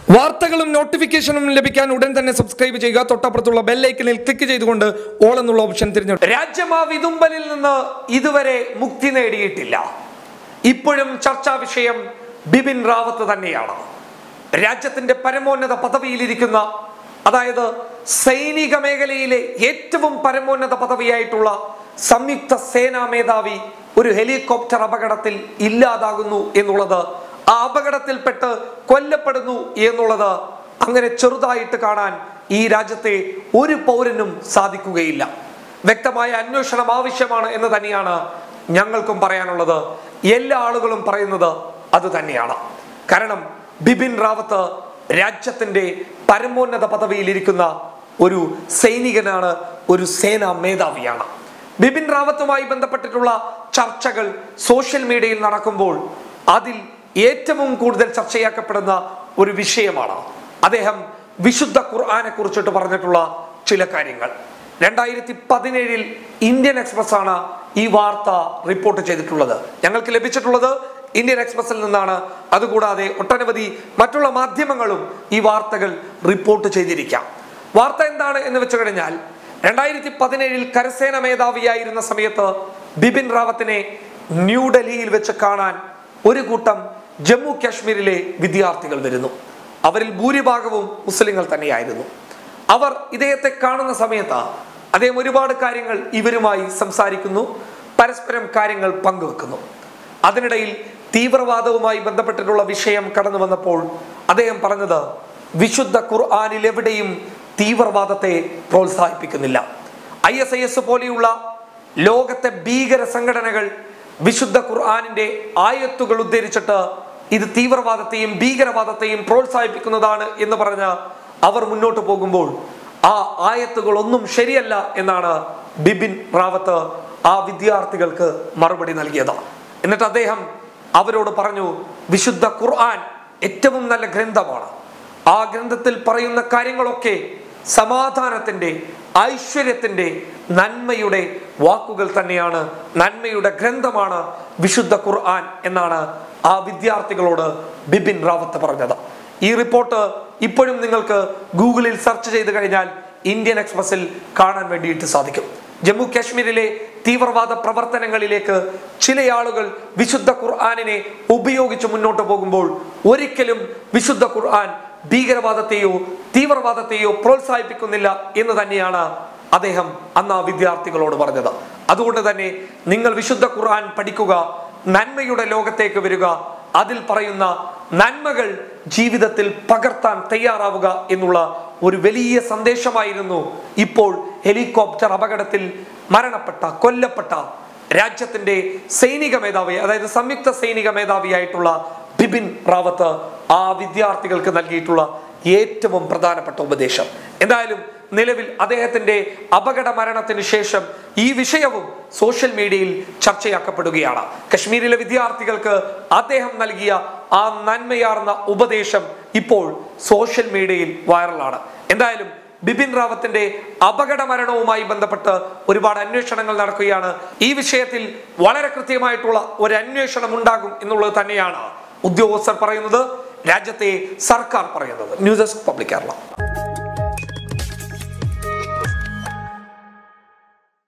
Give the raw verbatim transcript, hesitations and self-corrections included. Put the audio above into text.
വാർത്തകളും നോട്ടിഫിക്കേഷനും ലഭിക്കാൻ ഉടൻ തന്നെ സബ്സ്ക്രൈബ് ചെയ്യുക. തൊട്ടപ്പുറത്തുള്ള ബെൽ ഐക്കണിൽ ക്ലിക്ക് ചെയ്തുകൊണ്ട് ഓൾ എന്നുള്ള ഓപ്ഷൻ തിരഞ്ഞെടുക്കുക. രാജ്യം ആ വിതുമ്പലിൽ നിന്ന് ഇതുവരെ മുക്തി നേടിയിട്ടില്ല. ഇപ്പോഴും ചർച്ചാ വിഷയം ബിപിൻ റാവത്ത് തന്നെയാണ്. രാജ്യത്തിന്റെ പരമോന്നത പദവിയിലിരിക്കുന്ന, അതായത് സൈനിക മേഖലയിലെ ഏറ്റവും പരമോന്നത പദവിയായിട്ടുള്ള സംയുക്ത സേനാ മേധാവി ഒരു ഹെലികോപ്റ്റർ അപകടത്തിൽ ഇല്ലാതാകുന്നു എന്നുള്ളത്, ആ അപകടത്തിൽപ്പെട്ട് കൊല്ലപ്പെടുന്നു എന്നുള്ളത് അങ്ങനെ ചെറുതായിട്ട് കാണാൻ ഈ രാജ്യത്തെ ഒരു പൗരനും സാധിക്കുകയില്ല. വ്യക്തമായ അന്വേഷണം ആവശ്യമാണ് എന്ന് തന്നെയാണ് ഞങ്ങൾക്കും പറയാനുള്ളത്. എല്ലാ ആളുകളും പറയുന്നത് അത് തന്നെയാണ്. കാരണം ബിപിൻ റാവത്ത് രാജ്യത്തിന്റെ പരമോന്നത പദവിയിലിരിക്കുന്ന ഒരു സൈനികനാണ്, ഒരു സേനാ മേധാവിയാണ്. ബിപിൻ റാവത്തുമായി ബന്ധപ്പെട്ടിട്ടുള്ള ചർച്ചകൾ സോഷ്യൽ മീഡിയയിൽ നടക്കുമ്പോൾ അതിൽ ഏറ്റവും കൂടുതൽ ചർച്ചയാക്കപ്പെടുന്ന ഒരു വിഷയമാണ് അദ്ദേഹം വിശുദ്ധ ഖുർആനെ കുറിച്ചിട്ട് പറഞ്ഞിട്ടുള്ള ചില കാര്യങ്ങൾ. രണ്ടായിരത്തി പതിനേഴിൽ ഇന്ത്യൻ എക്സ്പ്രസ് ആണ് ഈ വാർത്ത റിപ്പോർട്ട് ചെയ്തിട്ടുള്ളത്. ഞങ്ങൾക്ക് ലഭിച്ചിട്ടുള്ളത് ഇന്ത്യൻ എക്സ്പ്രസിൽ നിന്നാണ്. അതുകൂടാതെ ഒട്ടനവധി മറ്റുള്ള മാധ്യമങ്ങളും ഈ വാർത്തകൾ റിപ്പോർട്ട് ചെയ്തിരിക്കാം. വാർത്ത എന്താണ് എന്ന് വെച്ചു കഴിഞ്ഞാൽ, രണ്ടായിരത്തി പതിനേഴിൽ കരസേന മേധാവിയായിരുന്ന സമയത്ത് ബിപിൻ റാവത്തിനെ ന്യൂഡൽഹിയിൽ വെച്ച് കാണാൻ ഒരു കൂട്ടം ജമ്മു കാശ്മീരിലെ വിദ്യാർത്ഥികൾ വരുന്നു. അവരിൽ ഭൂരിഭാഗവും മുസ്ലിങ്ങൾ തന്നെയായിരുന്നു. അവർ ഇദ്ദേഹത്തെ കാണുന്ന സമയത്ത് അദ്ദേഹം ഒരുപാട് കാര്യങ്ങൾ ഇവരുമായി സംസാരിക്കുന്നു, പരസ്പരം കാര്യങ്ങൾ പങ്കുവെക്കുന്നു. അതിനിടയിൽ തീവ്രവാദവുമായി ബന്ധപ്പെട്ടിട്ടുള്ള വിഷയം കടന്നു വന്നപ്പോൾ അദ്ദേഹം പറഞ്ഞത്, വിശുദ്ധ ഖുർആനിൽ എവിടെയും തീവ്രവാദത്തെ പ്രോത്സാഹിപ്പിക്കുന്നില്ല. ഐ എസ് ഐ എസ് പോലെയുള്ള ലോകത്തെ ഭീകര സംഘടനകൾ വിശുദ്ധ ഖുർആനിന്റെ ആയത്തുകൾ ഉദ്ധരിച്ചിട്ട് ഇത് തീവ്രവാദത്തെയും ഭീകരവാദത്തെയും പ്രോത്സാഹിപ്പിക്കുന്നതാണ് എന്ന് പറഞ്ഞ് അവർ മുന്നോട്ട് പോകുമ്പോൾ ആ ആയത്തുകൾ ഒന്നും ശരിയല്ല എന്നാണ് ബിപിൻ റാവത്ത് ആ വിദ്യാർത്ഥികൾക്ക് മറുപടി നൽകിയത്. എന്നിട്ട് അദ്ദേഹം അവരോട് പറഞ്ഞു, വിശുദ്ധ ഖുർആൻ ഏറ്റവും നല്ല ഗ്രന്ഥമാണ്. ആ ഗ്രന്ഥത്തിൽ പറയുന്ന കാര്യങ്ങളൊക്കെ സമാധാനത്തിന്റെ, ഐശ്വര്യത്തിന്റെ, നന്മയുടെ വാക്കുകൾ തന്നെയാണ്, നന്മയുടെ ഗ്രന്ഥമാണ് വിശുദ്ധ ഖുർആൻ എന്നാണ് ആ വിദ്യാർത്ഥികളോട് ബിപിൻ റാവത്ത് പറഞ്ഞത്. ഈ റിപ്പോർട്ട് ഇപ്പോഴും നിങ്ങൾക്ക് ഗൂഗിളിൽ സെർച്ച് ചെയ്ത് കഴിഞ്ഞാൽ ഇന്ത്യൻ എക്സ്പ്രസിൽ കാണാൻ വേണ്ടിയിട്ട് സാധിക്കും. ജമ്മു കാശ്മീരിലെ തീവ്രവാദ പ്രവർത്തനങ്ങളിലേക്ക് ചില ആളുകൾ വിശുദ്ധ ഖുർആനിനെ ഉപയോഗിച്ച് മുന്നോട്ട് പോകുമ്പോൾ ഒരിക്കലും വിശുദ്ധ ഖുർആൻ ഭീകരവാദത്തെയോ തീവ്രവാദത്തെയോ പ്രോത്സാഹിപ്പിക്കുന്നില്ല എന്ന് തന്നെയാണ് അദ്ദേഹം അന്ന് ആ വിദ്യാർത്ഥികളോട് പറഞ്ഞത്. അതുകൊണ്ട് തന്നെ നിങ്ങൾ വിശുദ്ധ ഖുർആൻ പഠിക്കുക, നന്മയുടെ ലോകത്തേക്ക് വരിക, അതിൽ പറയുന്ന നന്മകൾ ജീവിതത്തിൽ പകർത്താൻ തയ്യാറാവുക എന്നുള്ള ഒരു വലിയ സന്ദേശമായിരുന്നു ഇപ്പോൾ ഹെലികോപ്റ്റർ അപകടത്തിൽ മരണപ്പെട്ട, കൊല്ലപ്പെട്ട രാജ്യത്തിന്റെ സൈനിക മേധാവി, അതായത് സംയുക്ത സൈനിക മേധാവിയായിട്ടുള്ള ബിപിൻ റാവത്ത് ആ വിദ്യാർത്ഥികൾക്ക് നൽകിയിട്ടുള്ള ഏറ്റവും പ്രധാനപ്പെട്ട ഉപദേശം. എന്തായാലും നിലവിൽ അദ്ദേഹത്തിന്റെ അപകട മരണത്തിന് ശേഷം ഈ വിഷയവും സോഷ്യൽ മീഡിയയിൽ ചർച്ചയാക്കപ്പെടുകയാണ്. കശ്മീരിലെ വിദ്യാർത്ഥികൾക്ക് അദ്ദേഹം നൽകിയ ആ നന്മയാർന്ന ഉപദേശം ഇപ്പോൾ സോഷ്യൽ മീഡിയയിൽ വൈറലാണ്. എന്തായാലും ബിപിൻ റാവത്തിന്റെ അപകട മരണവുമായി ബന്ധപ്പെട്ട് ഒരുപാട് അന്വേഷണങ്ങൾ നടക്കുകയാണ്. ഈ വിഷയത്തിൽ വളരെ കൃത്യമായിട്ടുള്ള ഒരു അന്വേഷണം ഉണ്ടാകും എന്നുള്ളത് തന്നെയാണ് ഉദ്യോഗസ്ഥർ പറയുന്നത്, രാജ്യത്തെ സർക്കാർ പറയുന്നത്. News desk public Kerala.